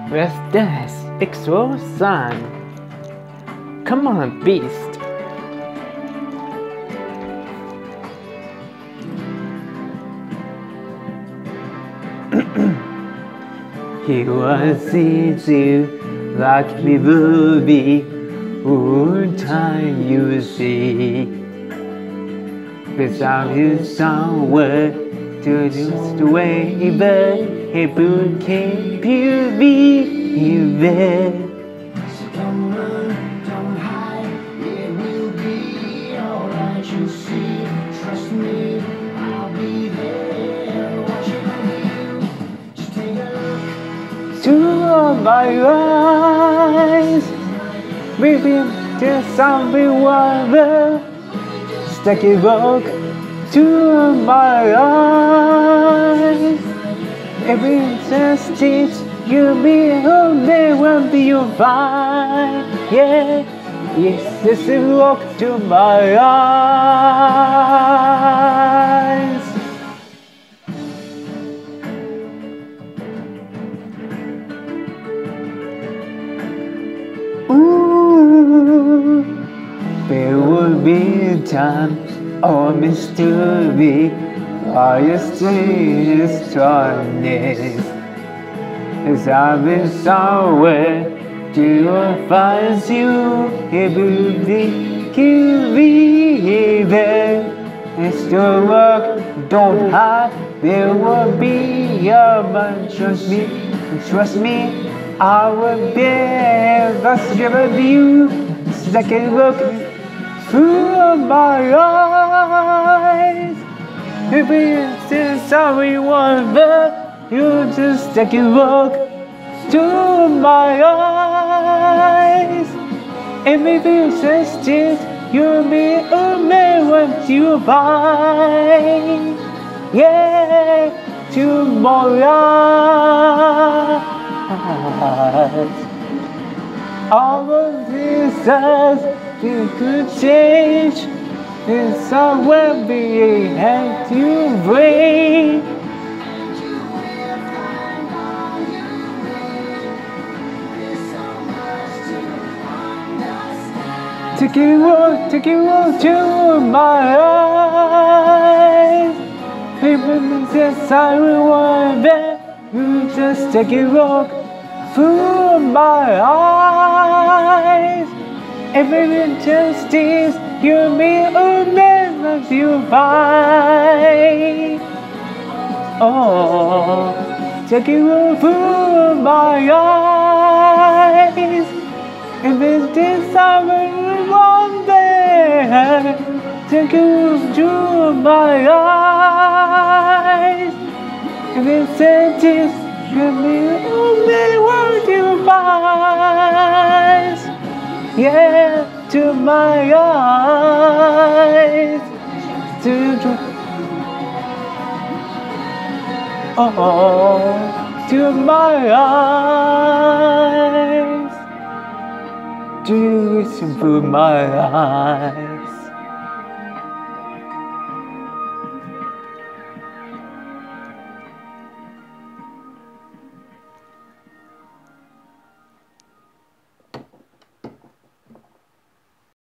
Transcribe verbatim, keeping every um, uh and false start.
Restless pixel sun. Come on, beast. He was easy like me movie. All time you see. Without you somewhere to just wave it, he would keep you be there. So don't run, don't hide, it will be alright, you'll see. Trust me, I'll be there watching you. Just take a look. To my eyes, breathing to something wider. Stuck it walk to my eyes. Every chance you'll be home, there won't be your fine. Yeah, yes, this is walk to my eyes. Ooh, there will be a time, oh mystery, are you still strongest? As I've been somewhere to find you, it will be you be there. It's the work, don't hide, there will be a man. Trust me, trust me, I will be that's never you. Second look through my eyes. If it's sorry one but you just take a look to my eyes. And maybe it's just it, you'll be a man once you find. Yeah, to my eyes. All of these eyes, you could change. It's somewhere behind you bring. Take a walk, take a walk to my eyes. People say I want that. You just take a walk through my eyes. Every justice, you'll be a man as you find. Oh, take a walk through my eyes. If it's this summer one day, take a look through my eyes. If it's this, you'll be only what you find. Yeah, to my eyes, to, to oh, to my eyes. Do you listen to my eyes?